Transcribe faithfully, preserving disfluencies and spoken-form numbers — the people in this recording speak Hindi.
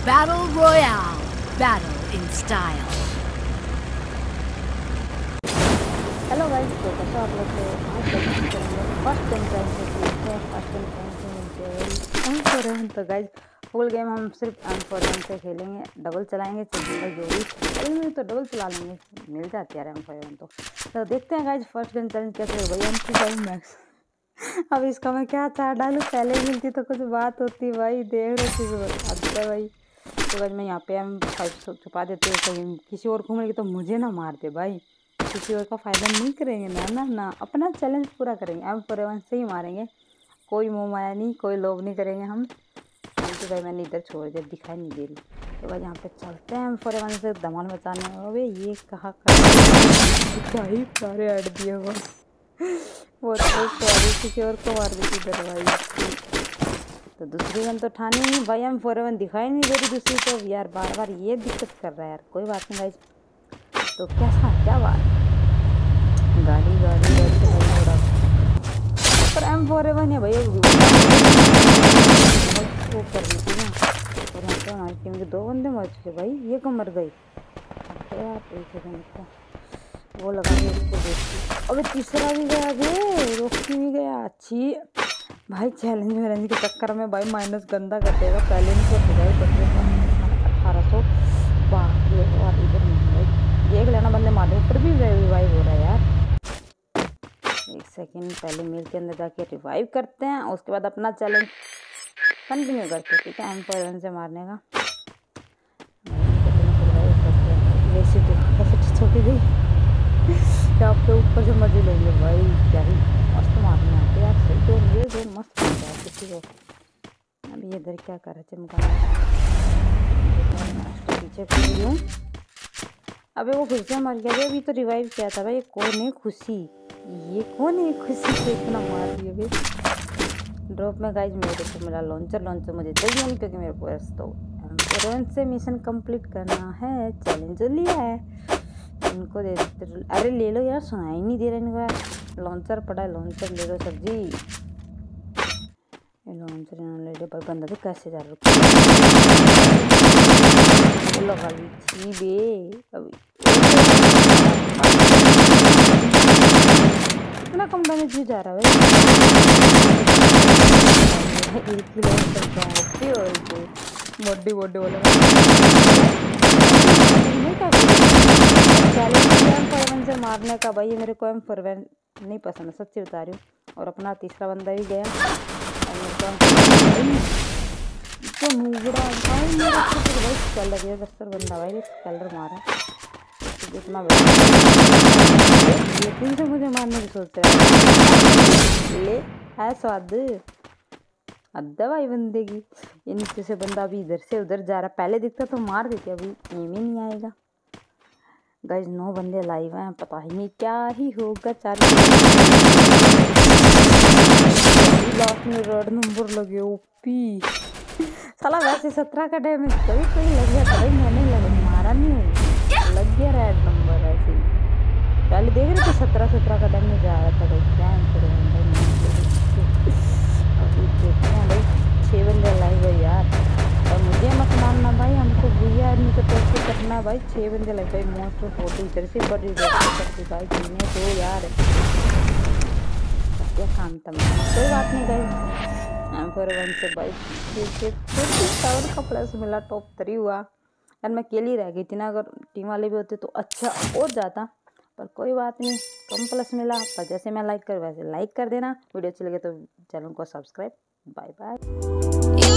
Battle Royale. Battle in style. Hello guys, तो कैसे आप लोग? तो आज हम करेंगे फर्स्ट टाइम ट्राइंग से फर्स्ट टाइम ट्राइंग से मिलते हैं एम फोर वन। तो गाइस फुल गेम हम सिर्फ एम फोर वन से खेलेंगे, डबल चलाएंगे सिंगल जो भी अभी में तो डबल चला लेंगे, मिल जाती है एम फोर वन। तो तो देखते हैं गाइस फर्स्ट गेम चैलेंज कैसे भाई। एम सी फाइव मैक्स अब इसका मैं क्या चार डालूँ, पहले ही मिलती तो कुछ बात होती भाई। देख रहे चीज़ अच्छा भाई। तो गाइस मैं यहाँ पे एम फाइव छुपा देते हैं, कहीं किसी और घूमेगी तो मुझे ना मार दे भाई। किसी और का फ़ायदा नहीं करेंगे ना ना ना अपना चैलेंज पूरा करेंगे, एम फोर वन से ही मारेंगे। कोई मोह माया नहीं, कोई लोभ नहीं करेंगे हम। तो भाई मैंने इधर छोड़ दिया, दिखाई नहीं दे रही। तो भाई यहाँ पे चलते हैं एम फोर वन से धमाल मचाने। अबे ये कहाँ कर ही सारे हट दिए वो वो तो सॉरी किसी और को मार देती इधर भाई। तो दूसरी गन तो ठानी नहीं भाई, एम फोर वन दिखाई नहीं दे रही दूसरी। तो यार बार बार ये दिक्कत कर रहा है यार, कोई बात नहीं भाई। तो कैसा क्या बात, गाड़ी गाड़ी गाड़ी से भाई थोड़ा पर एम फोर वन है भाई। वो कर रही थी ना, और यहाँ पे हमारी टीम के दो बंदे मर चुके भाई। ये कब मर गई यार? एक सेकंड का वो लगा के उसको देखती। अबे तीसरा भी गया, अबे रोकी भी गया। अच्छी भाई चैलेंज वैलेंज के चक्कर में भाई माइनस गंदा कटेगा। पहले नहीं करते भाई अठारह सौ बाकी और इधर नहीं भाई। देख लेना बंदे मारे ऊपर भी रिवाइव हो रहा है यार। एक सेकंड पहले मिल के अंदर जाके रिवाइव करते हैं, उसके बाद अपना चैलेंज कंटिन्यू करते हैं। ठीक है, एम फोर वन से मारने का वैसे तो कैसे छोटी गई क्या आपके ऊपर से मजे लेंगे भाई। क्या ही मस्त मारने आते यार, सही तो ये जो मस्त मारते हैं किसी को। अभी ये इधर क्या कर रहे चमका पीछे कर लूँ। अबे वो फिर से मर गया। अभी तो रिवाइव किया था भाई। कौन है खुशी, ये कौन है खुशी से इतना मार दिया भाई। ड्रॉप में गाइज मेरे को मिला लॉन्चर। लॉन्चर मुझे चाहिए नहीं क्योंकि मेरे पास तो एम फोर वन से मिशन कंप्लीट करना है। चैलेंज लिया है इनको दे देते। अरे ले लो यार, सुनाई नहीं दे रहा इनको यार। लॉन्चर पड़ा है, लॉन्चर ले लो सर जी। लॉन्चर ले लो भाई। बंदा तो कैसे जा रहा लगा ली थी बे। अभी इतना कम डैमेज भी जा रहा है बॉडी बॉडी वाला चैलेंज से मारने का भाई। मेरे को एम फोर वन नहीं पसंद है, सच्ची बता रही हूँ। और अपना तीसरा बंदा भी गया और मेरे को नूबड़ा भाई मेरा भाई कलर है बस्तर बंदा भाई। कलर मारा जितना यकीन से मुझे मारने की सोच रहे ले है स्वाद अद्दा भाई बंदे की। ये नीचे से बंदा अभी इधर से उधर जा रहा। पहले दिखता तो मार देते, अभी एम ही नहीं आएगा। गाइस नौ बंदे लाइव हैं, पता ही नहीं क्या ही होगा। चार लास्ट में रेड नंबर लगे ओपी साला। वैसे सत्रह का डैमेज कभी कोई लग गया था भाई, मैंने लग मारा नहीं, लग गया रेड नंबर ऐसे ही। पहले देख रहे थे सत्रह सत्रह का डैमेज आ रहा था भाई। क्या अभी देखते हैं भाई। छः बंदे लाइव है यार, और मुझे मत मानना भाई, हमको भैया आदमी को कैसे करना भाई। छः बंदे लाइव भाई। मोस्ट फोटो इधर से बड़ी करती भाई जीने तो यार क्या काम था। कोई बात नहीं गई एम फोर वन से भाई। टावर का प्लस मिला, टॉप थ्री हुआ यार। मैं अकेली रह गई थी ना, अगर टीम वाले भी होते तो अच्छा हो जाता, पर कोई बात नहीं, कम प्लस मिला। पर जैसे मैं लाइक कर वैसे लाइक कर देना। वीडियो अच्छी लगे तो चैनल को सब्सक्राइब। Bye bye.